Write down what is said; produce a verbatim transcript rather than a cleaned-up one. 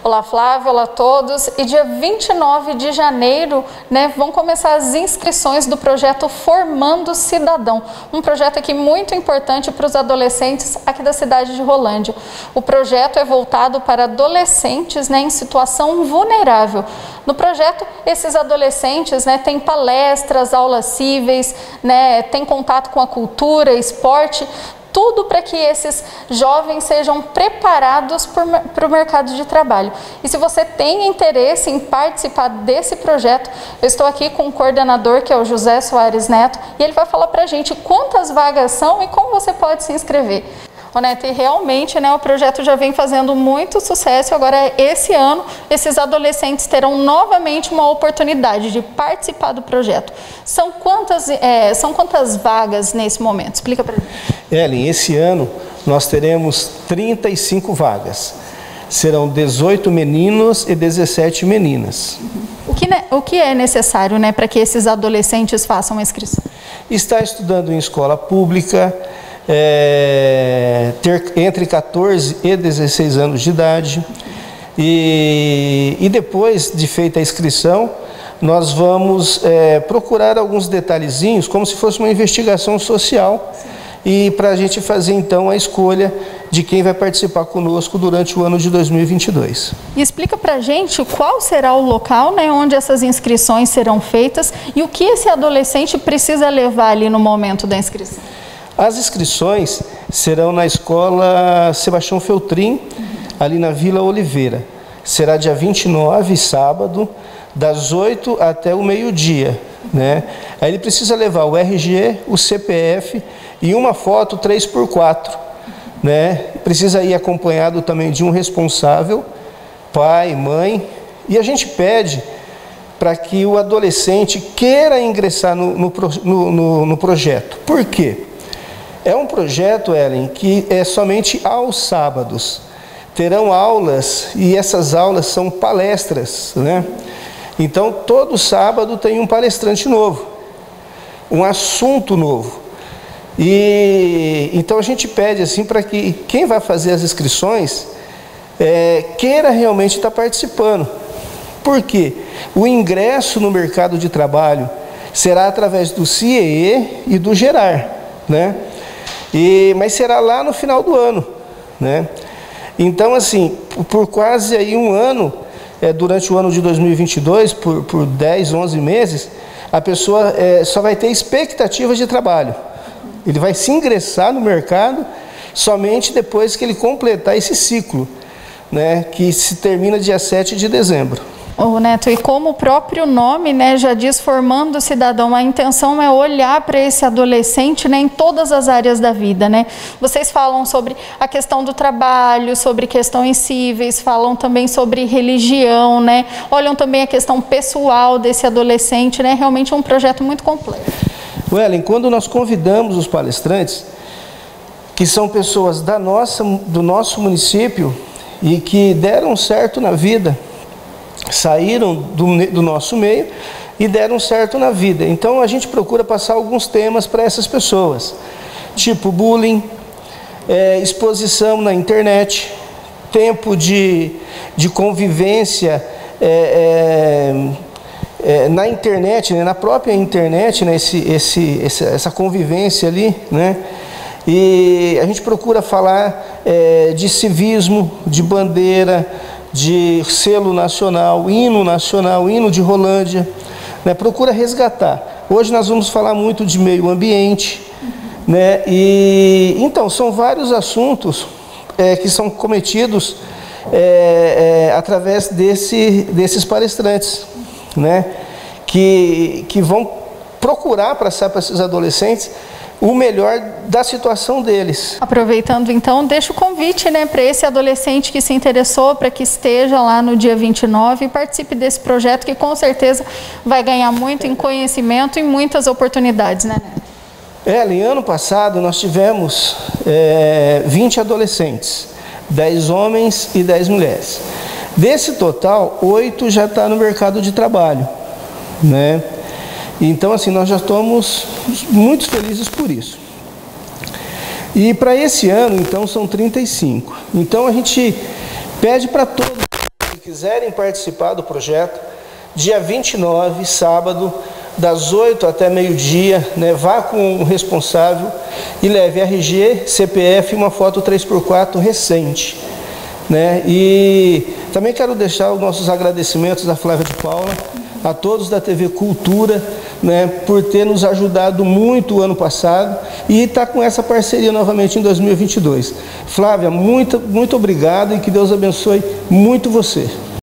Olá, Flávio, olá a todos. E dia vinte e nove de janeiro, né, vão começar as inscrições do projeto Formando Cidadão, um projeto aqui muito importante para os adolescentes aqui da cidade de Rolândia. O projeto é voltado para adolescentes, né, em situação vulnerável. No projeto, esses adolescentes, né, têm palestras, aulas cíveis, né, têm contato com a cultura, esporte, tudo para que esses jovens sejam preparados para o mercado de trabalho. E se você tem interesse em participar desse projeto, eu estou aqui com o coordenador, que é o José Soares Neto, e ele vai falar para a gente quantas vagas são e como você pode se inscrever. Ô Neto, e realmente, né, o projeto já vem fazendo muito sucesso. Agora, esse ano, esses adolescentes terão novamente uma oportunidade de participar do projeto. São quantas, é, são quantas vagas nesse momento? Explica para gente. Ellen, esse ano nós teremos trinta e cinco vagas. Serão dezoito meninos e dezessete meninas. O que, o que é necessário, né, para que esses adolescentes façam a inscrição? Está estudando em escola pública, é, ter entre quatorze e dezesseis anos de idade, e, e depois de feita a inscrição, nós vamos é, procurar alguns detalhezinhos, como se fosse uma investigação social, e para a gente fazer então a escolha de quem vai participar conosco durante o ano de dois mil e vinte e dois. E explica para a gente qual será o local, né, onde essas inscrições serão feitas e o que esse adolescente precisa levar ali no momento da inscrição. As inscrições serão na escola Sebastião Feltrin, ali na Vila Oliveira. Será dia vinte e nove, sábado, das oito até o meio-dia, né? Aí ele precisa levar o R G, o C P F e uma foto três por quatro, né? Precisa ir acompanhado também de um responsável, pai, mãe, e a gente pede para que o adolescente queira ingressar no, no, no, no projeto. Por quê? É um projeto, Ellen, que é somente aos sábados. Terão aulas e essas aulas são palestras, né? Então, todo sábado tem um palestrante novo, um assunto novo. E então a gente pede assim para que quem vai fazer as inscrições é, queira realmente estar participando. Por quê? O ingresso no mercado de trabalho será através do C I E E e do Gerar, né? E, mas será lá no final do ano, né? Então, assim, por quase aí um ano, é, durante o ano de dois mil e vinte e dois, por, por dez, onze meses, a pessoa é, só vai ter expectativas de trabalho. Ele vai se ingressar no mercado somente depois que ele completar esse ciclo, né, que se termina dia sete de dezembro. Ô Neto, e como o próprio nome, né, já diz, Formando Cidadão, a intenção é olhar para esse adolescente, né, em todas as áreas da vida, né? Vocês falam sobre a questão do trabalho, sobre questões cíveis, falam também sobre religião, né? Olham também a questão pessoal desse adolescente, né? Realmente é um projeto muito completo. Ellen, quando nós convidamos os palestrantes, que são pessoas da nossa, do nosso município e que deram certo na vida, saíram do, do nosso meio e deram certo na vida. Então a gente procura passar alguns temas para essas pessoas, tipo bullying, é, exposição na internet, tempo de, de convivência é, é, é, na internet, né, na própria internet, né, esse, esse, essa, essa convivência ali, né? E a gente procura falar é, de civismo, de bandeira, de selo nacional, hino nacional, hino de Rolândia, né? Procura resgatar. Hoje nós vamos falar muito de meio ambiente, né? E então são vários assuntos é, que são cometidos é, é, através desse, desses palestrantes, né? Que, que vão procurar passar para esses adolescentes o melhor da situação deles. Aproveitando então, deixa o convite, né, para esse adolescente que se interessou, para que esteja lá no dia vinte e nove e participe desse projeto que com certeza vai ganhar muito em conhecimento e muitas oportunidades, né, Neto? Ellen, ano passado nós tivemos é, vinte adolescentes, dez homens e dez mulheres. Desse total, oito já estão no mercado de trabalho, né? Então, assim, nós já estamos muito felizes por isso. E para esse ano, então, são trinta e cinco. Então, a gente pede para todos quiserem participar do projeto, dia vinte e nove, sábado, das oito até meio-dia, né, vá com o responsável e leve R G, C P F e uma foto três por quatro recente. Né? E também quero deixar os nossos agradecimentos à Flávia de Paula, a todos da T V Cultura, né, por ter nos ajudado muito o ano passado e está com essa parceria novamente em dois mil e vinte e dois. Flávia, muito, muito obrigado e que Deus abençoe muito você.